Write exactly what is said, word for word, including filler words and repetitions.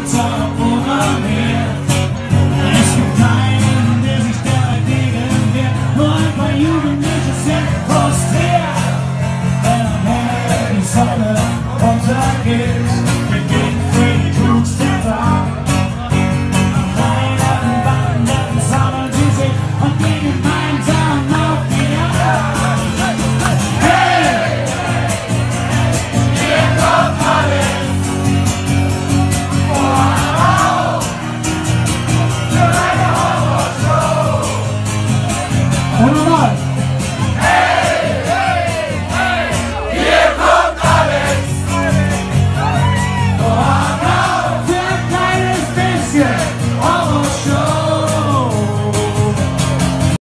unter oder mehr. Es gibt keinen, der sich dagegen wehrt, nur ein paar Jugendliche sind frustriert, wenn am Ende die Sonne untergeht.